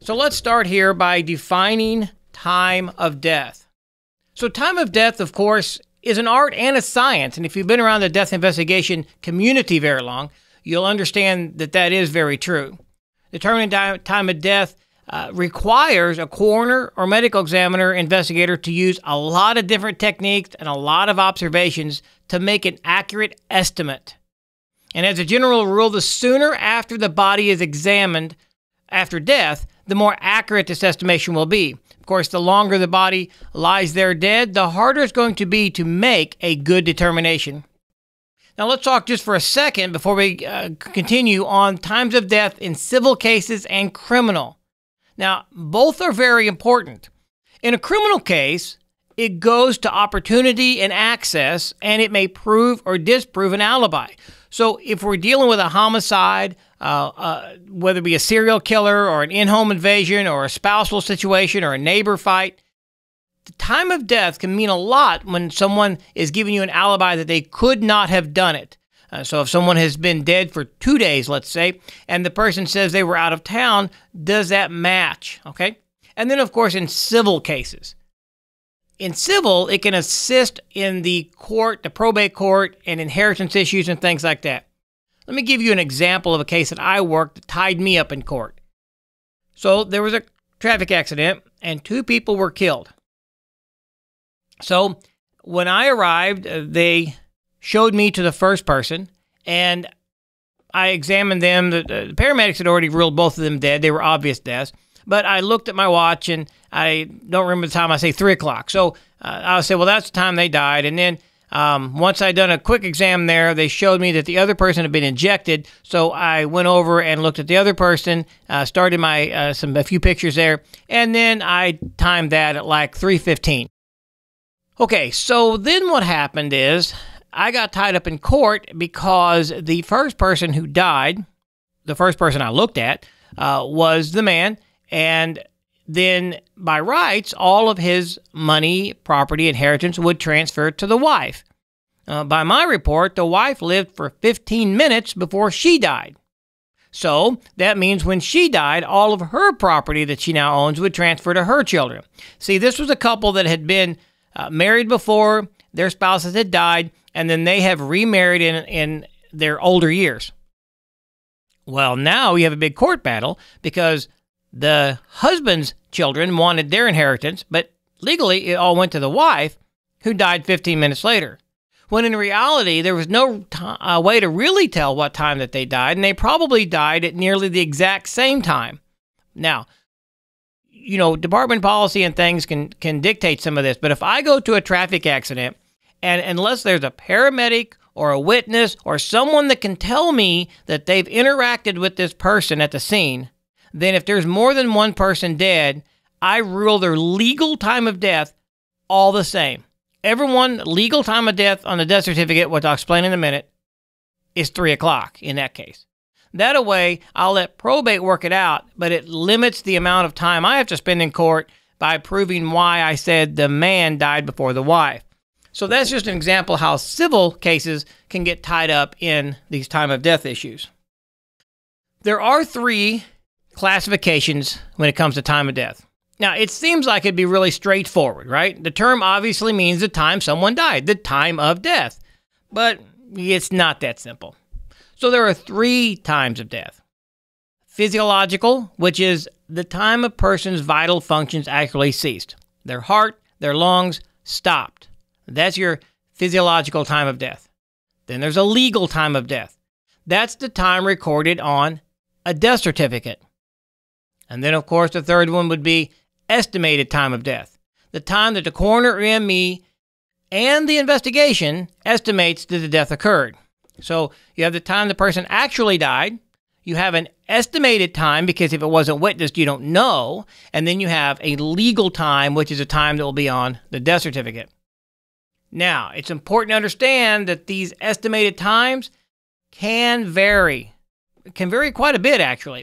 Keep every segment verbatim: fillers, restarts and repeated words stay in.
So let's start here by defining time of death. So time of death, of course, is an art and a science. And if you've been around the death investigation community very long, you'll understand that that is very true. Determining time of death uh, requires a coroner or medical examiner investigator to use a lot of different techniques and a lot of observations to make an accurate estimate. And as a general rule, the sooner after the body is examined after death, the more accurate this estimation will be. Of course, the longer the body lies there dead, the harder it's going to be to make a good determination. Now let's talk just for a second before we uh, continue on times of death in civil cases and criminal. Now, both are very important. In a criminal case, it goes to opportunity and access, and it may prove or disprove an alibi. So if we're dealing with a homicide, uh, uh, whether it be a serial killer or an in-home invasion or a spousal situation or a neighbor fight, the time of death can mean a lot when someone is giving you an alibi that they could not have done it. Uh, so if someone has been dead for two days, let's say, and the person says they were out of town, does that match? Okay. And then, of course, in civil cases. In civil, it can assist in the court, the probate court, and inheritance issues and things like that. Let me give you an example of a case that I worked that tied me up in court. So there was a traffic accident, and two people were killed. So when I arrived, uh, they showed me to the first person, and I examined them. The, the paramedics had already ruled both of them dead. They were obvious deaths. But I looked at my watch, and I don't remember the time. I say three o'clock. So uh, I said, well, that's the time they died. And then um, once I'd done a quick exam there, they showed me that the other person had been injected. So I went over and looked at the other person, uh, started my uh, some a few pictures there, and then I timed that at like three fifteen. Okay, so then what happened is I got tied up in court because the first person who died, the first person I looked at, uh, was the man. And then by rights, all of his money, property, inheritance would transfer to the wife. Uh, by my report, the wife lived for fifteen minutes before she died. So that means when she died, all of her property that she now owns would transfer to her children. See, this was a couple that had been uh, married before, their spouses had died, and then they have remarried in, in their older years. Well, now we have a big court battle because the husband's children wanted their inheritance, but legally it all went to the wife, who died fifteen minutes later. When in reality, there was no t- uh, way to really tell what time that they died, and they probably died at nearly the exact same time. Now, you know, department policy and things can, can dictate some of this, but if I go to a traffic accident, and unless there's a paramedic or a witness or someone that can tell me that they've interacted with this person at the scene, then if there's more than one person dead, I rule their legal time of death all the same. Everyone, legal time of death on the death certificate, which I'll explain in a minute, is three o'clock in that case. That way, I'll let probate work it out, but it limits the amount of time I have to spend in court by proving why I said the man died before the wife. So that's just an example of how civil cases can get tied up in these time of death issues. There are three classifications when it comes to time of death. Now, it seems like it'd be really straightforward, right? The term obviously means the time someone died, the time of death. But it's not that simple. So there are three times of death. Physiological, which is the time a person's vital functions actually ceased. Their heart, their lungs stopped. That's your physiological time of death. Then there's a legal time of death. That's the time recorded on a death certificate. And then, of course, the third one would be estimated time of death. The time that the coroner or M E and the investigation estimates that the death occurred. So you have the time the person actually died. You have an estimated time because if it wasn't witnessed, you don't know. And then you have a legal time, which is a time that will be on the death certificate. Now, it's important to understand that these estimated times can vary. It can vary quite a bit, actually.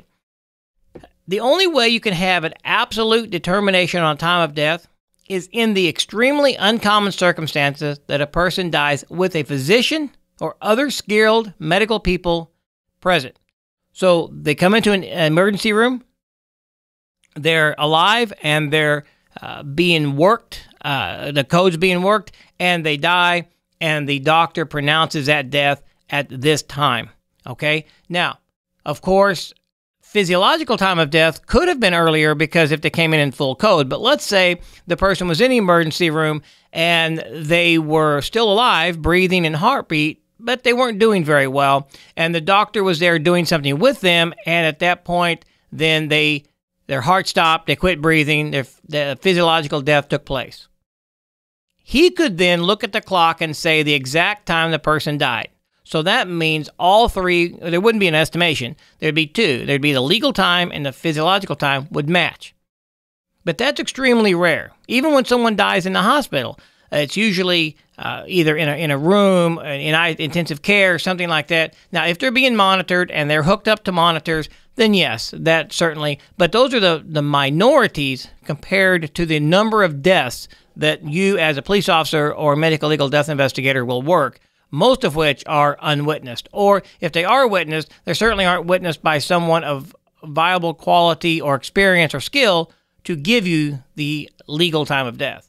The only way you can have an absolute determination on time of death is in the extremely uncommon circumstances that a person dies with a physician or other skilled medical people present. So they come into an emergency room, they're alive and they're uh, being worked, uh, the code's being worked, and they die, and the doctor pronounces that death at this time, okay? Now, of course, physiological time of death could have been earlier because if they came in in full code, but let's say the person was in the emergency room and they were still alive, breathing and heartbeat, but they weren't doing very well, and the doctor was there doing something with them, and at that point, then they their heart stopped, they quit breathing, their the physiological death took place. He could then look at the clock and say the exact time the person died. So that means all three, there wouldn't be an estimation, there'd be two. There'd be the legal time and the physiological time would match. But that's extremely rare. Even when someone dies in the hospital, it's usually uh, either in a, in a room, in intensive care, or something like that. Now, if they're being monitored and they're hooked up to monitors, then yes, that certainly. But those are the, the minorities compared to the number of deaths that you as a police officer or medical legal death investigator will work, most of which are unwitnessed. Or if they are witnessed, they certainly aren't witnessed by someone of viable quality or experience or skill to give you the legal time of death.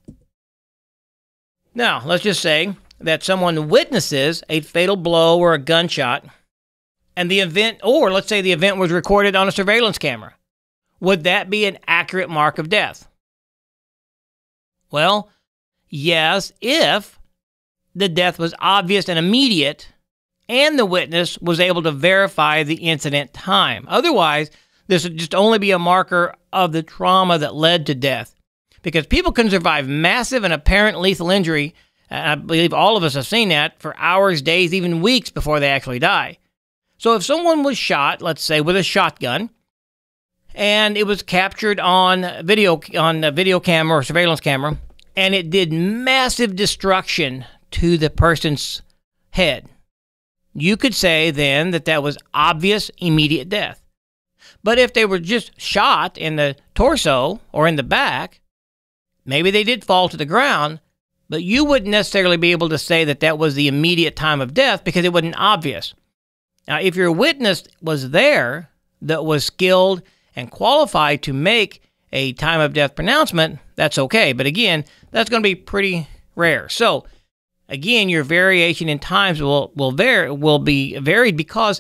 Now, let's just say that someone witnesses a fatal blow or a gunshot, and the event, or let's say the event was recorded on a surveillance camera. Would that be an accurate mark of death? Well, yes, if the death was obvious and immediate, and the witness was able to verify the incident time. Otherwise, this would just only be a marker of the trauma that led to death. Because people can survive massive and apparent lethal injury, and I believe all of us have seen that, for hours, days, even weeks before they actually die. So if someone was shot, let's say with a shotgun, and it was captured on video on a video camera or surveillance camera, and it did massive destruction to the person's head, you could say then that that was obvious, immediate death. But if they were just shot in the torso or in the back, maybe they did fall to the ground, but you wouldn't necessarily be able to say that that was the immediate time of death because it wasn't obvious. Now, if your witness was there that was skilled and qualified to make a time of death pronouncement, that's okay. But again, that's going to be pretty rare. So, again, your variation in times will will vary, will be varied because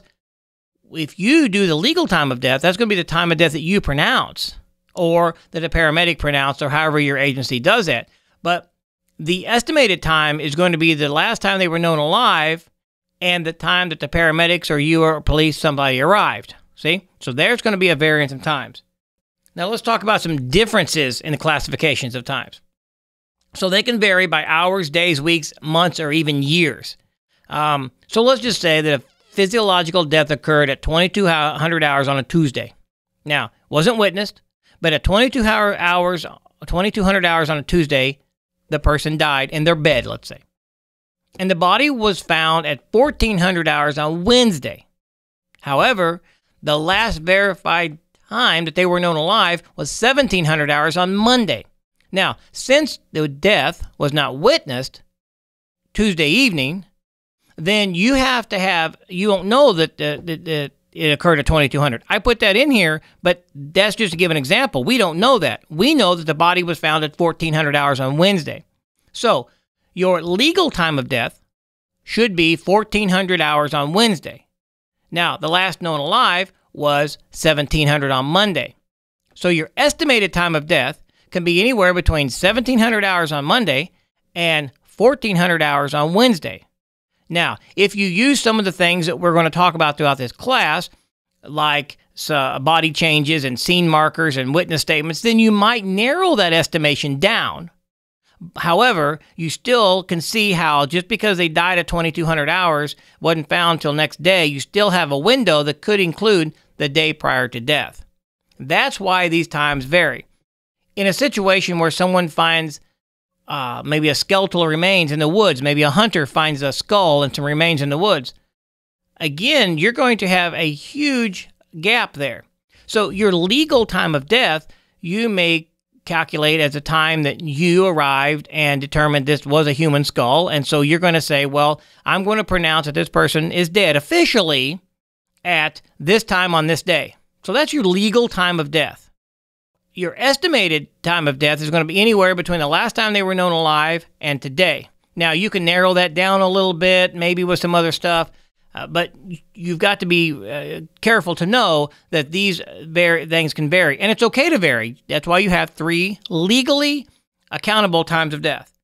if you do the legal time of death, that's going to be the time of death that you pronounce or that a paramedic pronounced or however your agency does that. But the estimated time is going to be the last time they were known alive and the time that the paramedics or you or police, somebody arrived. See? So there's going to be a variance in times. Now let's talk about some differences in the classifications of times. So they can vary by hours, days, weeks, months, or even years. Um, so let's just say that a physiological death occurred at twenty-two hundred hours on a Tuesday. Now, wasn't witnessed, but at twenty-two hours, twenty-two hundred hours on a Tuesday, the person died in their bed, let's say. And the body was found at fourteen hundred hours on Wednesday. However, the last verified time that they were known alive was seventeen hundred hours on Monday. Now, since the death was not witnessed Tuesday evening, then you have to have, you don't know that, uh, that, that it occurred at twenty-two hundred. I put that in here, but that's just to give an example. We don't know that. We know that the body was found at fourteen hundred hours on Wednesday. So, your legal time of death should be fourteen hundred hours on Wednesday. Now, the last known alive was seventeen hundred on Monday. So, your estimated time of death can be anywhere between seventeen hundred hours on Monday and fourteen hundred hours on Wednesday. Now, if you use some of the things that we're going to talk about throughout this class, like uh, body changes and scene markers and witness statements, then you might narrow that estimation down. However, you still can see how just because they died at twenty-two hundred hours, wasn't found till next day, you still have a window that could include the day prior to death. That's why these times vary. In a situation where someone finds uh, maybe a skeletal remains in the woods, maybe a hunter finds a skull and some remains in the woods, again, you're going to have a huge gap there. So your legal time of death, you may calculate as a time that you arrived and determined this was a human skull, and so you're going to say, well, I'm going to pronounce that this person is dead officially at this time on this day. So that's your legal time of death. your estimated time of death is going to be anywhere between the last time they were known alive and today. Now, you can narrow that down a little bit, maybe with some other stuff, uh, but you've got to be uh, careful to know that these var- things can vary. And it's okay to vary. That's why you have three legally accountable times of death.